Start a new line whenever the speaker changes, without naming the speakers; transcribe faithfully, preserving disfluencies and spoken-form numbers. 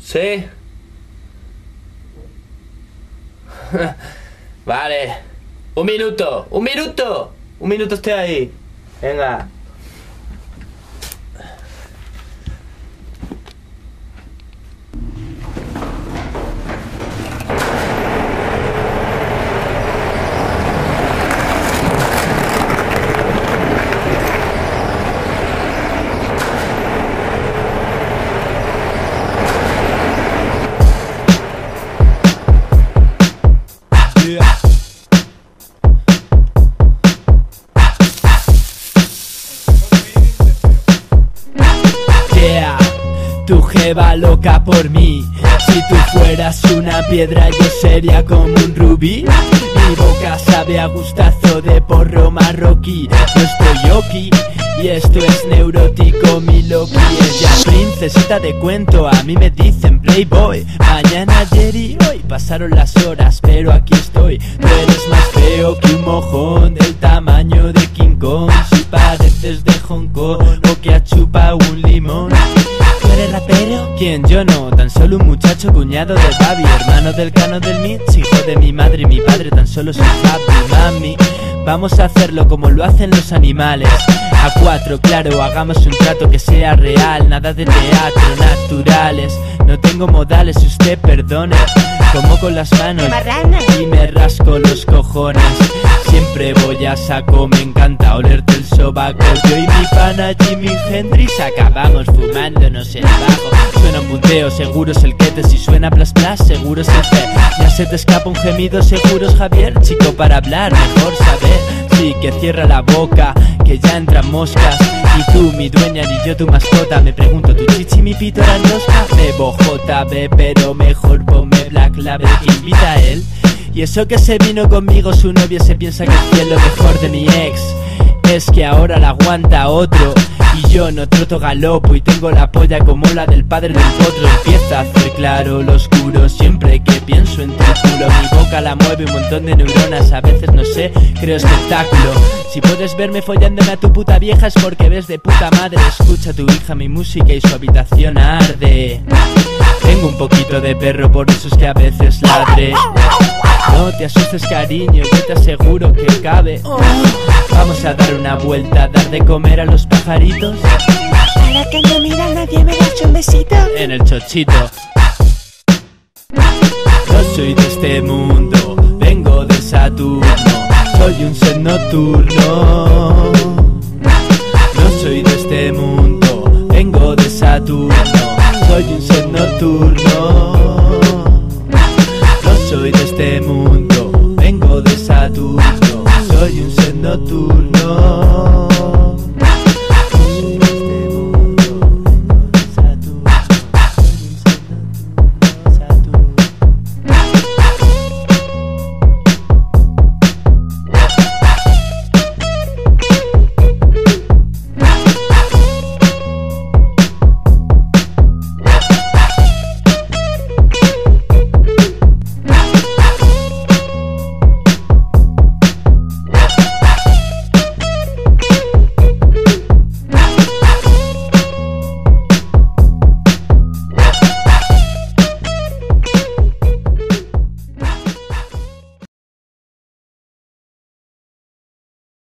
¿Sí? Vale. Un minuto, un minuto. Un minuto estoy ahí. Venga.
Yeah, tu jeva loca por mí. Si tú fueras una piedra yo sería como un rubí. Mi boca sabe a gustazo de porro marroquí. Yo estoy aquí y esto es neurótico, mi Loki. Ella princesita de cuento, a mí me dicen playboy. Mañana, ayer y hoy pasaron las horas, pero aquí estoy. Tú eres más feo que un mojón del tamaño de King Kong. Si pareces de Hong Kong o que ha chupado un limón. ¿Tú eres rapero? ¿Quién? Yo no, tan solo un muchacho cuñado de Babi, hermano del Cano del Mix, hijo de mi madre y mi padre, tan solo soy papi, mami. Vamos a hacerlo como lo hacen los animales. A cuatro, claro, hagamos un trato que sea real. Nada de teatro, naturales. No tengo modales, usted perdone. Como con las manos y me rasco los cojones. Siempre voy a saco, me encanta olerte el sobaco. Yo y mi pana Jimi Hendrix acabamos fumándonos el bajo. Suena un punteo, seguro es el quete. Si suena plas plas, seguro es el fe. Ya se te escapa un gemido, seguro es Javier. Chico para hablar, mejor saber. Sí, que cierra la boca, que ya entran moscas. Y tú, mi dueña, ni yo tu mascota. Me pregunto, ¿tu chichi y mi pito eran losca? Bebo J B, pero mejor ponme Black Label. Que invita a él. Y eso que se vino conmigo, su novio se piensa que es lo mejor de mi ex. Es que ahora la aguanta otro. Y yo no troto galopo y tengo la polla como la del padre del potro. Empieza a hacer claro lo oscuro siempre que pienso en tu culo. Mi boca la mueve un montón de neuronas, a veces no sé, creo espectáculo. Si puedes verme follándome a tu puta vieja es porque ves de puta madre. Escucha a tu hija mi música y su habitación arde. Tengo un poquito de perro, por eso es que a veces ladre. No te asustes, cariño, yo te aseguro que cabe. Vamos a dar una vuelta, dar de comer a los pajaritos.
Para que no mira nadie me da un besito
en el chochito. No soy de este mundo, vengo de Saturno. Soy un ser nocturno. No soy de este mundo, vengo de Saturno. Soy un ser nocturno. No soy de este mundo, vengo de Saturno. Soy un ser nocturno.